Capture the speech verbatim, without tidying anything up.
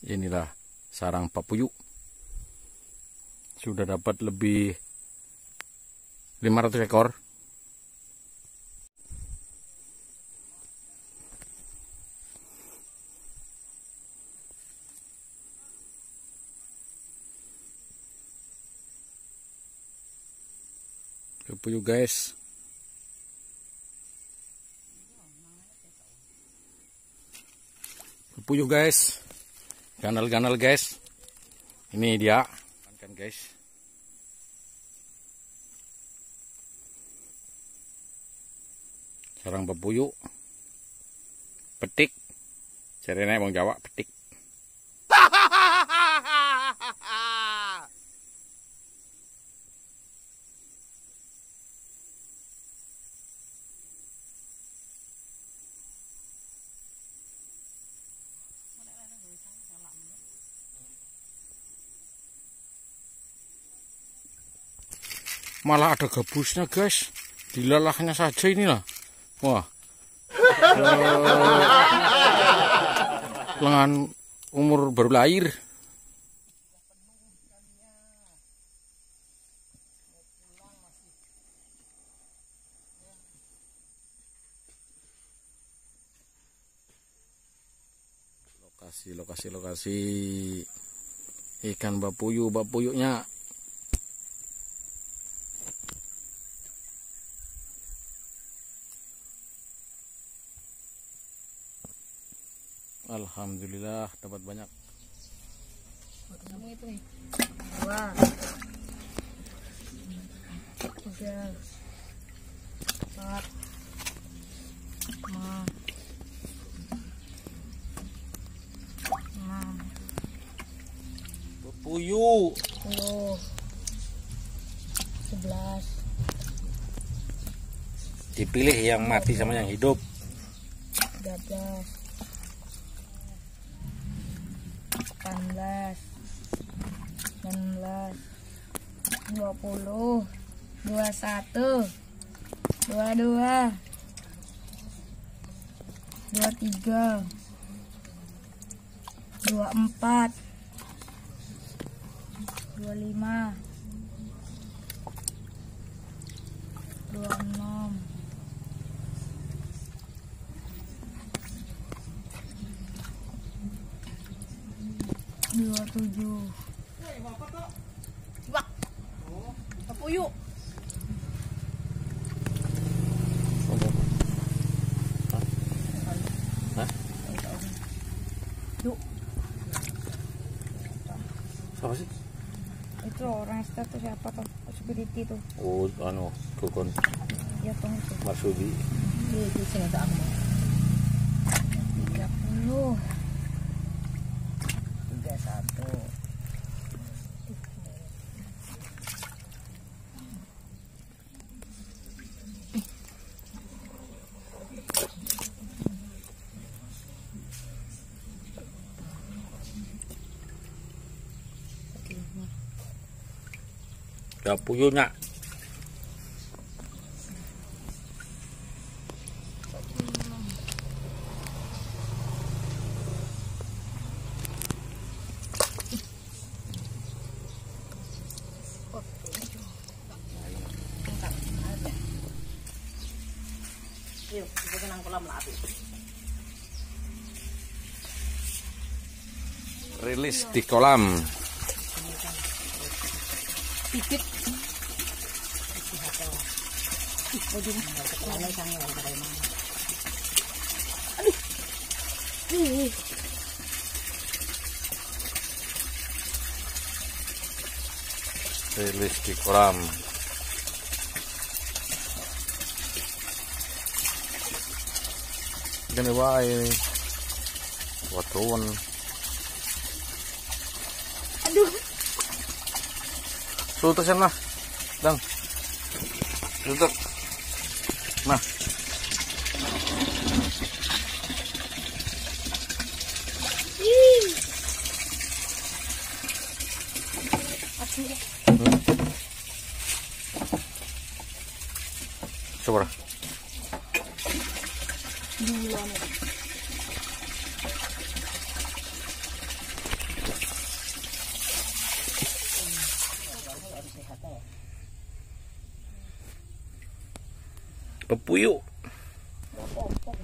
Inilah sarang papuyuk. Sudah dapat lebih lima ratus ekor. Papuyuk guys. Papuyuk guys. Ganal-ganal guys. Ini dia kan guys. Sarang papuyuk. Petik. Caranya Bang Jawa petik. Malah ada gabusnya guys, dilalahnya saja inilah. Wah, lengan umur baru lahir. Lokasi, lokasi, lokasi ikan papuyuk, papuyuknya. Alhamdulillah dapat banyak. Kamu itu nih. Dua. Tiga. Empat. Lima. Enam. Papuyuk. Sepuluh. Sebelas. Dipilih yang mati sama yang hidup. Tiga belas. delapan belas, sembilan belas, dua puluh, dua puluh satu, dua puluh dua, dua puluh tiga, dua puluh empat, dua puluh lima, dua puluh enam, dua puluh tujuh. Wah, papuyuk. Hah? Yuk. Siapa sih? Itu orang status siapa tuh? Security tuh. Oh, anu, Dukun Ya tuh itu. Marsudi. Di di sini tak ada. tiga puluh. tiga puluh satu. Papuyuknya. Yuk, kita nang kolam lah. Rilis di kolam. Pipit. Aduh. Ih. Rilis di kolam. Gini wae. Watuan. Aduh. Tutusin lah. Dang. Tutup. Nah. Ih. Hmm. Coba. Dua nih. sehat ya. Pepuyuh. Opo-opo.